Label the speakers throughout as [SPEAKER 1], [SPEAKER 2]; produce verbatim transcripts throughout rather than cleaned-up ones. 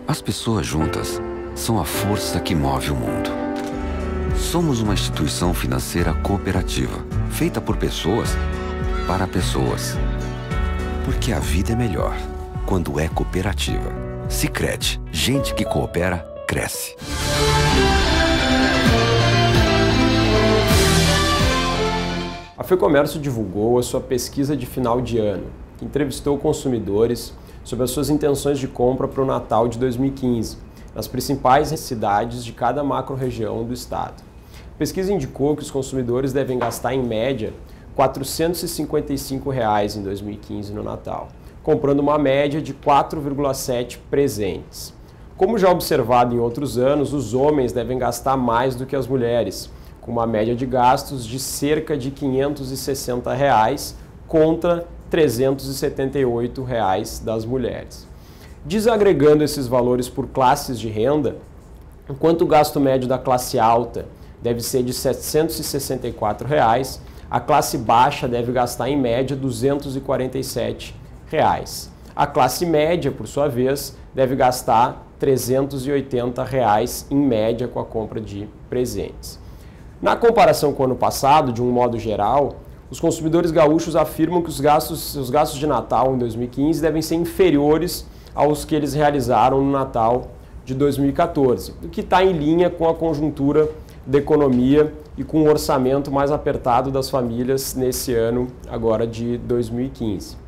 [SPEAKER 1] As pessoas juntas são a força que move o mundo. Somos uma instituição financeira cooperativa, feita por pessoas para pessoas. Porque a vida é melhor quando é cooperativa. Sicredi, gente que coopera, cresce.
[SPEAKER 2] A FEComércio divulgou a sua pesquisa de final de ano, que entrevistou consumidores sobre as suas intenções de compra para o Natal de dois mil e quinze, nas principais cidades de cada macro-região do estado. A pesquisa indicou que os consumidores devem gastar, em média, quatrocentos e cinquenta e cinco reais em dois mil e quinze no Natal, comprando uma média de quatro vírgula sete presentes. Como já observado em outros anos, os homens devem gastar mais do que as mulheres, com uma média de gastos de cerca de quinhentos e sessenta reais contra trezentos e setenta e oito reais das mulheres. Desagregando esses valores por classes de renda, enquanto o gasto médio da classe alta deve ser de setecentos e sessenta e quatro reais, a classe baixa deve gastar em média duzentos e quarenta e sete reais. A classe média, por sua vez, deve gastar trezentos e oitenta reais em média com a compra de presentes. Na comparação com o ano passado, de um modo geral, os consumidores gaúchos afirmam que os gastos, os gastos de Natal em dois mil e quinze devem ser inferiores aos que eles realizaram no Natal de dois mil e quatorze, o que está em linha com a conjuntura da economia e com o orçamento mais apertado das famílias nesse ano agora de dois mil e quinze.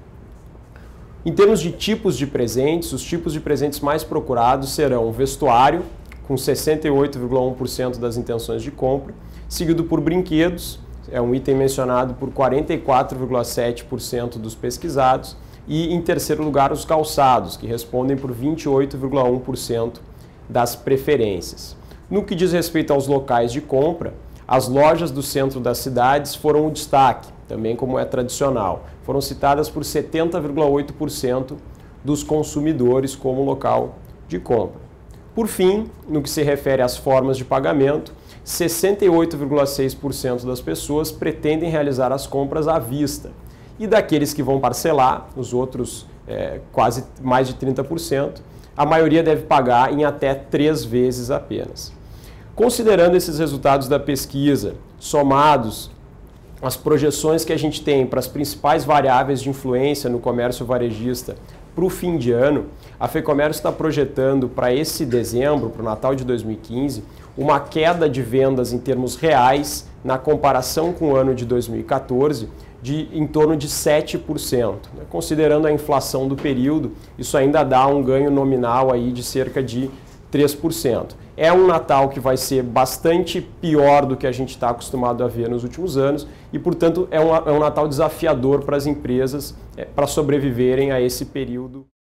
[SPEAKER 2] Em termos de tipos de presentes, os tipos de presentes mais procurados serão vestuário, com sessenta e oito vírgula um por cento das intenções de compra, seguido por brinquedos, é um item mencionado por quarenta e quatro vírgula sete por cento dos pesquisados, e em terceiro lugar os calçados, que respondem por vinte e oito vírgula um por cento das preferências. No que diz respeito aos locais de compra, as lojas do centro das cidades foram o destaque, também como é tradicional. Foram citadas por setenta vírgula oito por cento dos consumidores como local de compra. Por fim, no que se refere às formas de pagamento, sessenta e oito vírgula seis por cento das pessoas pretendem realizar as compras à vista. E daqueles que vão parcelar, os outros é, quase mais de trinta por cento, a maioria deve pagar em até três vezes apenas. Considerando esses resultados da pesquisa, somados às projeções que a gente tem para as principais variáveis de influência no comércio varejista para o fim de ano, a FEComércio está projetando para esse dezembro, para o Natal de dois mil e quinze, uma queda de vendas em termos reais na comparação com o ano de dois mil e quatorze de em torno de sete por cento. Considerando a inflação do período, isso ainda dá um ganho nominal aí de cerca de três por cento. É um Natal que vai ser bastante pior do que a gente está acostumado a ver nos últimos anos e, portanto, é um, é um Natal desafiador para as empresas é, para sobreviverem a esse período.